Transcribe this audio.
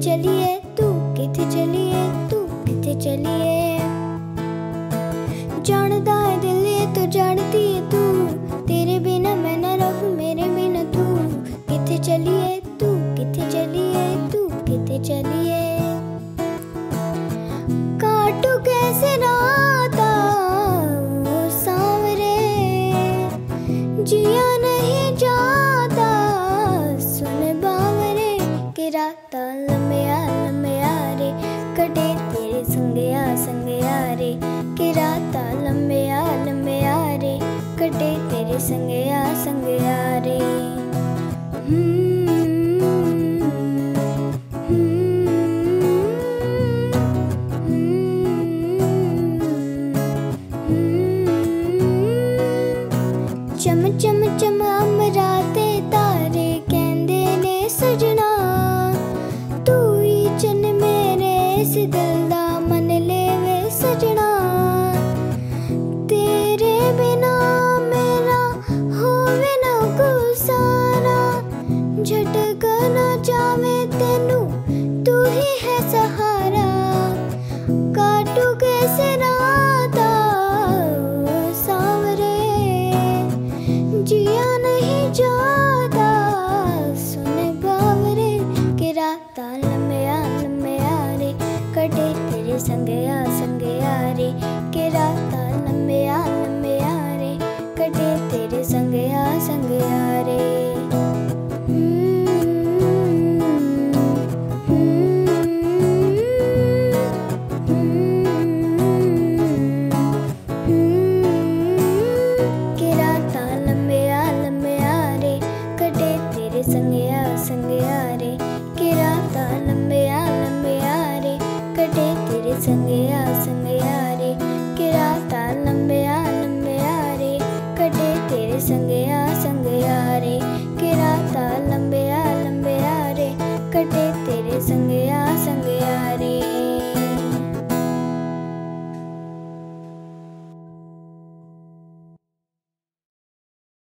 चलिए तू, किथे चलिए तू, किथे चलिए। जानदा है दिल ये तो जानती है तू, तेरे बिना मैं न रहूं मेरे बिना तू। किथे चलिए तू, किथे चलिए तू, किथे चलिए। काटू कैसे राता ओ सांवरे, जिया नहीं जाता सुन बावरे। कि राता लम्बिया लम्बिया रे, कटे तेरे संगया संगया रे। कि राता लम्बिया लम्बिया रे, कटे तेरे संगया संगया रे। चम चम चम अमराते तारे कहंदे ने सजना, तू ही चन मेरे इस दिल दा मन लेवे सजना। तेरे बिना मेरा होवे ना गुजारा, झटका ना जावे तेनू तू ही है सहारा। काटू कैसे राता ओ सांवरे, जिया नहीं जाता सुन बावरे। कि राता लम्बिया लम्बिया रे, कटे तेरे संगया संगया रे। कि राता लम्बिया लम्बिया रे, कटे तेरे संगया संगया रे। कि राता लम्बिया लम्बिया रे, कटे तेरे संगया संगया रे। कि राता लम्बिया लम्बिया रे, कटे तेरे संगया